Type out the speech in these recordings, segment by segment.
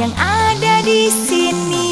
yang ada di sini.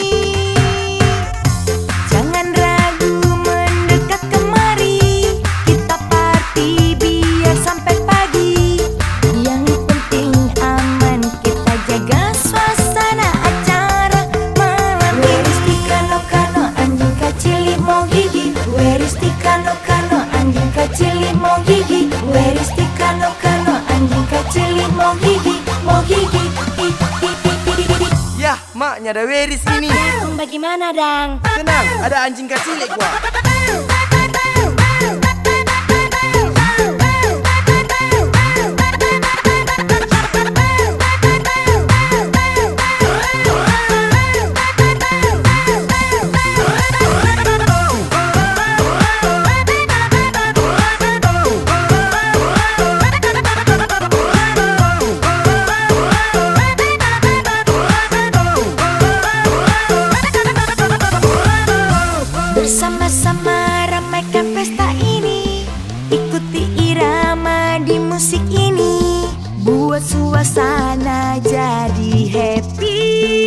Jangan ragu mendekat kemari, kita party biar sampai pagi. Yang penting aman, kita jaga suasana acara malam. Where is the kano-kano, anjing kacili mau gigi? Where is the kano-kano, anjing kacili mau gigi? Where is the kano-kano, anjing kacili mau gigi? Mau gigi? Yah, maknya ada Weris ini. Bagaimana, Dang? Tenang, ada anjing kecil gua. Bersama-sama ramaikan pesta ini, ikuti irama di musik ini, buat suasana jadi happy.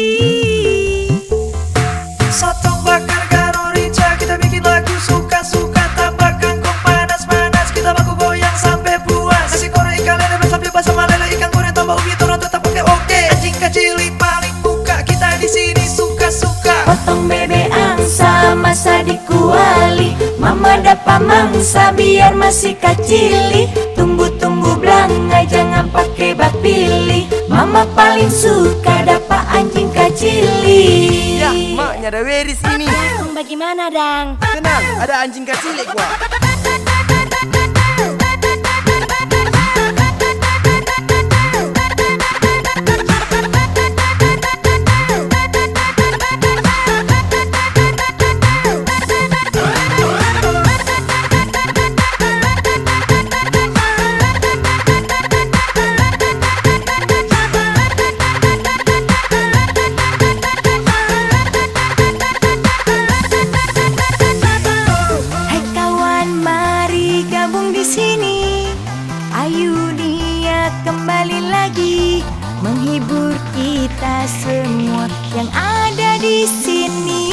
Sotong bakar garo rica, kita bikin lagu suka-suka. Tambah kangkung panas-panas, kita baku goyang sampai puas. Nasi goreng ikan lele sambil basah lele, ikan goreng tambah ubi turun tetap pakai oke. Anjing kecil paling buka, kita di sini suka-suka. Potong bebek angsa, masa dikuali, mama dapat mangsa biar masih kacili. Tunggu-tunggu belanga, jangan pakai bak pilih, mama paling suka dapat anjing kacili. Yah, maknya ada Weris ini. Bagaimana, Dang? Tenang, ada anjing kecil gua. Kembali lagi menghibur kita semua yang ada di sini.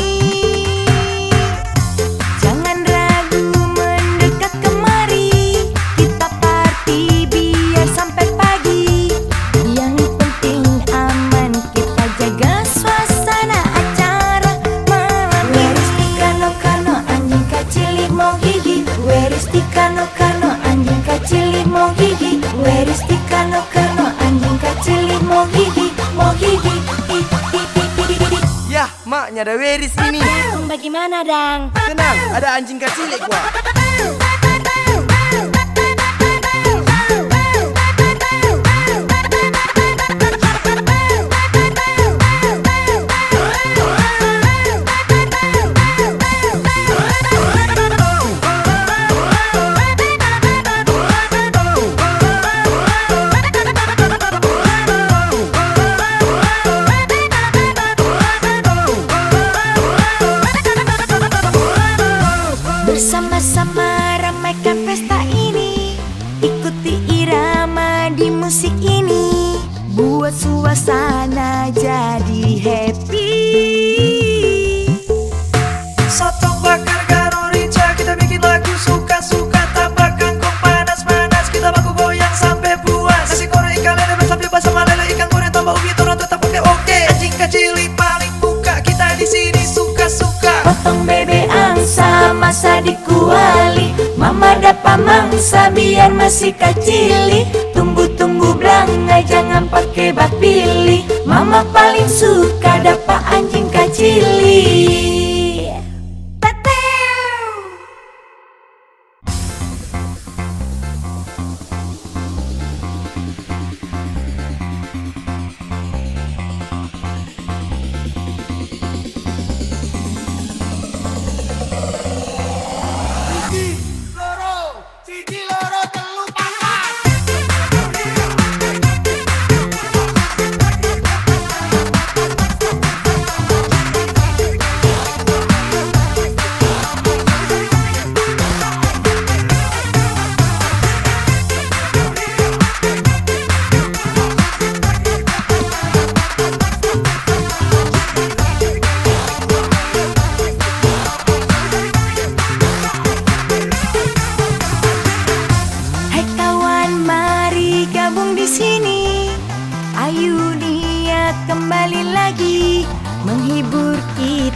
Jangan ragu mendekat kemari, kita party biar sampai pagi. Yang penting aman, kita jaga suasana acara malam. Where is the kano-kano, anjing kacili mau gigi? Where is the kano-kano, anjing kacili mau gigi? Where is the kano-kano, anjing kacili mau gigi? Mau gigi? Yah, maknya ada Weris ini. Bagaimana, Dang? Tenang, ada anjing kecil gua. Bersama-sama ramaikan pesta ini, ikuti irama di musik ini, buat suasana jadi happy. Sotong bakar garo rica, kita bikin lagu suka-suka. Tambah kangkung panas-panas, kita baku goyang sampai puas. Nasi goreng ikan lele sambil basah lele, ikan goreng tambah ubi turun tetap pakai oke. Anjing kecil paling buka, kita di sini suka-suka. Potong bebek angsa, masa dikuali, mama dapat mangsa biar masih kacili. Tunggu-tunggu belanga, jangan pakai bak pilih, mama paling suka dapat anjing kacili.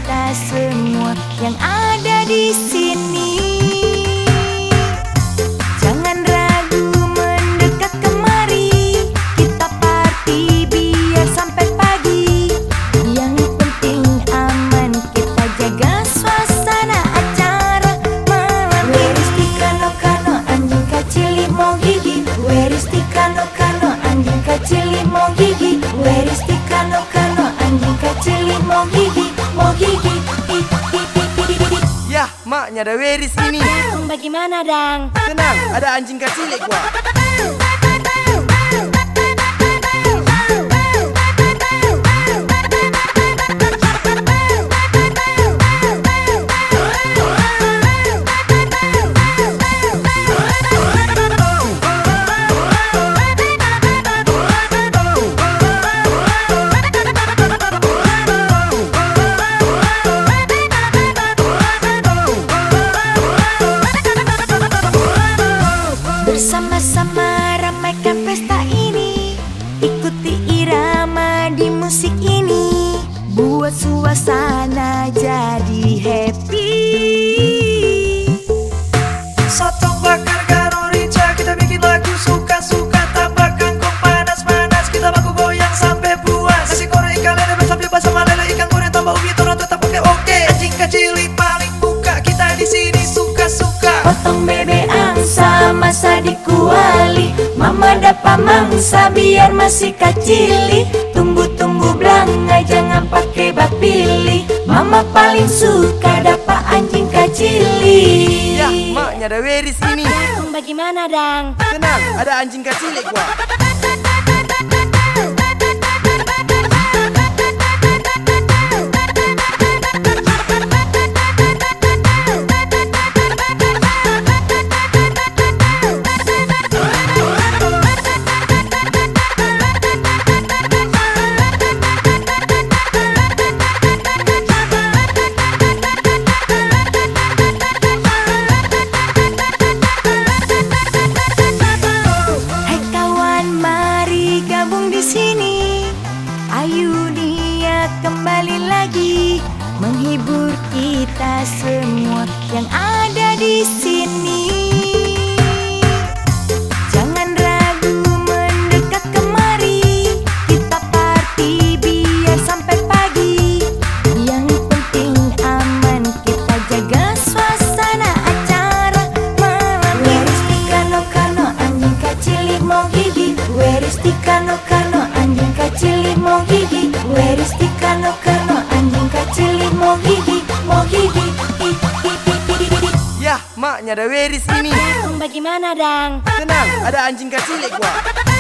kita semua yang ada di sini. Jangan ragu mendekat kemari, kita party biar sampai pagi. Yang penting aman, kita jaga suasana acara malam. Where is the kano kano, anjing kecil mau gigi. Where is the kano kano, anjing kecil mau gigi. Where is the kano kano, anjing kecil mau gigi, mau gigi. Yah, maknya ada Weris ini. Bagaimana dang? Tenang, ada anjing kecil gua. Bersama-sama ramaikan pesta ini, ikuti irama di musik ini, buat suasana jadi happy. Sotong bakar garam rica, kita bikin lagu suka-suka. Tambahkan kok panas-panas, kita baku goyang sampai puas. Nasi goreng ikan lele sambil bersama lele ikan goreng tambah ubi turun tetap oke. Anjing kecil paling buka, kita di sini suka-suka. Potong bebek angsa, masa dikuali, mama dapat mangsa biar masih kecili. Tunggu-tunggu belanga, jangan pakai bak pilih. Mama paling suka dapat anjing kecili. Yah, maknya ada Weris ini. Bagaimana dang? Tenang, ada anjing kecil gua. Kembali lagi menghibur kita semua yang ada di sini. Jangan ragu mendekat kemari, kita party biar sampai pagi. Yang penting aman, kita jaga suasana acara malam. Where is the kano kano, anjing kecil mau gigi. Where is the kano kano, anjing kecil mau gigi. Where is the kano kano, anjing kecil mau gigi, mau gigi. Yah, maknya ada Weris ini. Bagaimana dang? Tenang, ada anjing kecil gua.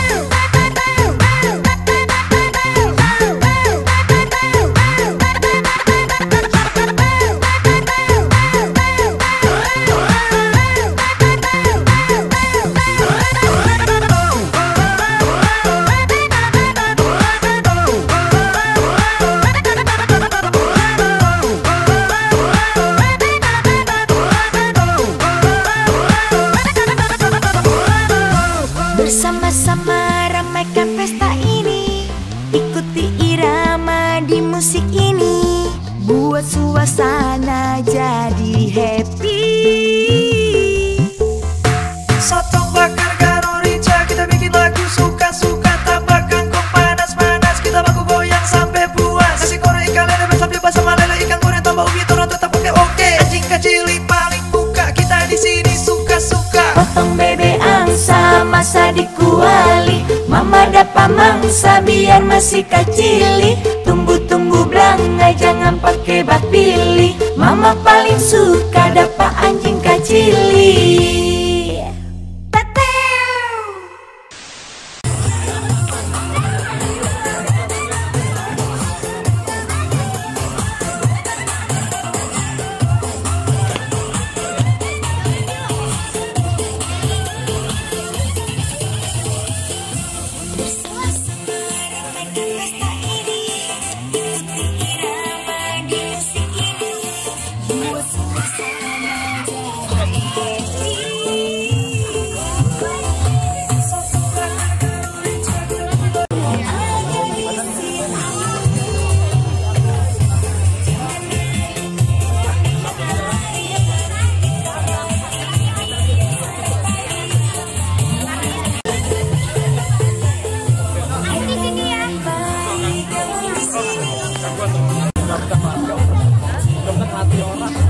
Bersama-sama ramaikan pesta ini, ikuti irama di musik ini, buat suasana jadi happy. Sotong bakar garam rica, kita bikin lagu suka-suka. Tambahkan kok panas-panas, kita baku goyang sampai puas. Nasi goreng ikan lele sambil bersama lele ikan goreng tambah ubi turun tetap oke. Anjing kecil paling buka, kita di sini suka-suka. Potong bebek angsa, masa dikuali, mama dapat mangsa biar masih kecili. Tunggu-tunggu belanga, jangan pakai bak pilih. Mama paling suka dapat anjing kecili. Buat suasana jadi Dokter hati orang.